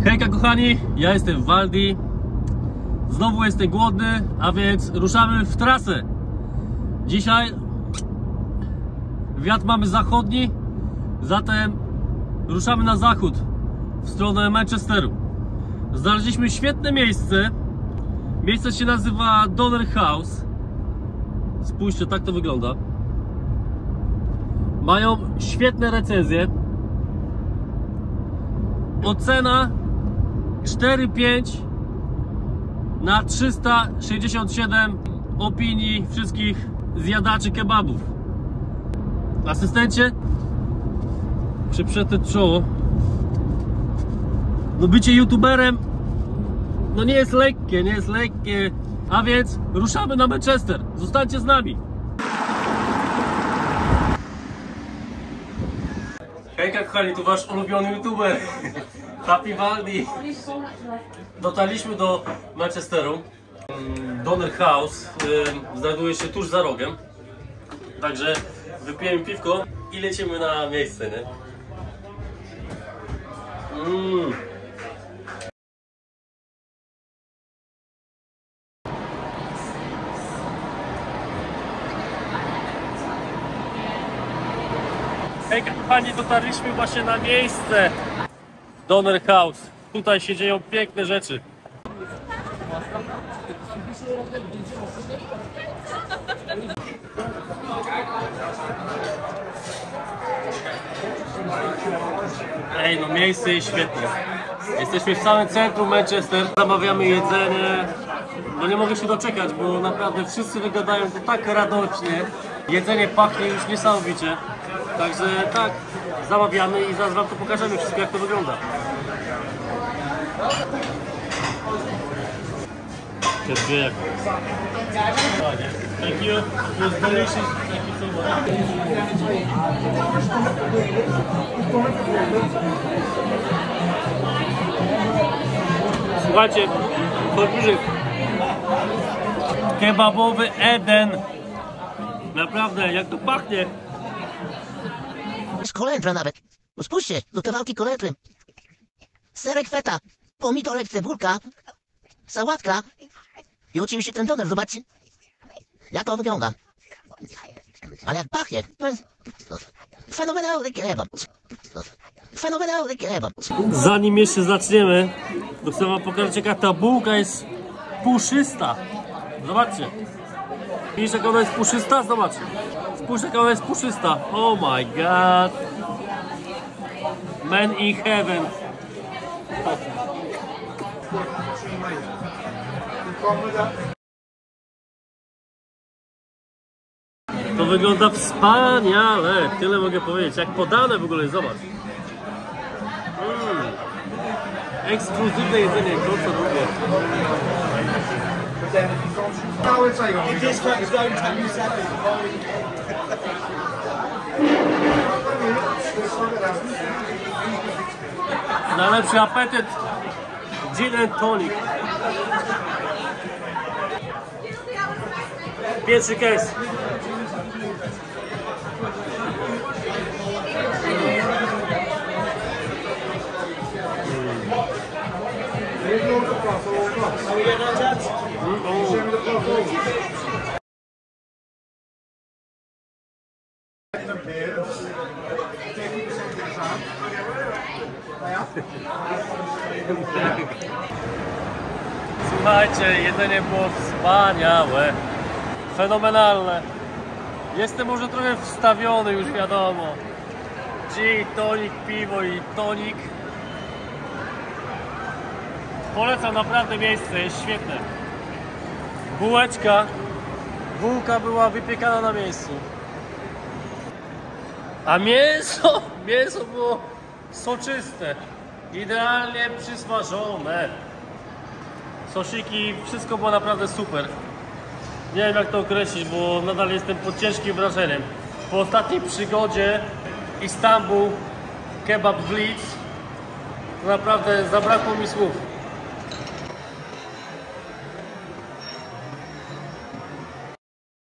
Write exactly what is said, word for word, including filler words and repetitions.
Hejka kochani, ja jestem Waldi. Znowu jestem głodny, a więc ruszamy w trasę. Dzisiaj wiatr mamy zachodni, zatem ruszamy na zachód, w stronę Manchesteru. Znaleźliśmy świetne miejsce. Miejsce się nazywa Donner House. Spójrzcie, tak to wygląda. Mają świetne recenzje. Ocena cztery pięć na trzysta sześćdziesiąt siedem opinii wszystkich zjadaczy kebabów. Asystencie, przyprzetę czoło. No bycie youtuberem no nie jest lekkie, nie jest lekkie. A więc ruszamy na Manchester. Zostańcie z nami. Hejka kochani, tu wasz ulubiony youtuber Happy Waldi. Dotarliśmy do Manchesteru. Donner House znajduje się tuż za rogiem. Także wypijemy piwko i lecimy na miejsce, nie? Mm. Hej kochani, dotarliśmy właśnie na miejsce Donner House. Tutaj się dzieją piękne rzeczy. Ej, no miejsce jest świetne. Jesteśmy w samym centrum Manchester. Zamawiamy jedzenie. No nie mogę się doczekać, bo naprawdę wszyscy wyglądają to tak radośnie. Jedzenie pachnie już niesamowicie. Także tak, zamawiamy i zaraz wam to pokażemy wszystko, jak to wygląda. Thank you. It was delicious. Thank you so much. Słuchajcie, podróży. Kebabowy Eden. Naprawdę, jak to pachnie. Z kolendra nawet. No spójrzcie, do kawałki kolendry. Serek feta, pomidorek, cebulka, sałatka i oczywiście ten doner, zobaczcie. Jak to wygląda. Ale jak pachnie, to jest fenomenalny kebab. Fenomenalny kebab. Zanim jeszcze zaczniemy, to chcę wam pokazać, jaka ta bułka jest puszysta. Zobaczcie. Widzisz, jak ona jest puszysta? Zobacz. Spójrz, jak ona jest puszysta. Oh my god. Man in heaven. To wygląda wspaniale. Tyle mogę powiedzieć. Jak podane w ogóle, zobacz. Mm. Ekskluzywne jedzenie, krótko długie. Najlepszy apetyt gin and tonic. Pierwszy case. Słuchajcie, jedzenie było wspaniałe, fenomenalne. Jestem może trochę wstawiony, już wiadomo. Gin, tonik, piwo i tonik. Polecam naprawdę miejsce, jest świetne. Bułeczka, bułka była wypiekana na miejscu. A mięso, mięso było soczyste, idealnie przysmażone. Sosiki, wszystko było naprawdę super. Nie wiem, jak to określić, bo nadal jestem pod ciężkim wrażeniem. Po ostatniej przygodzie Istanbul Kebab Blitz to naprawdę zabrakło mi słów.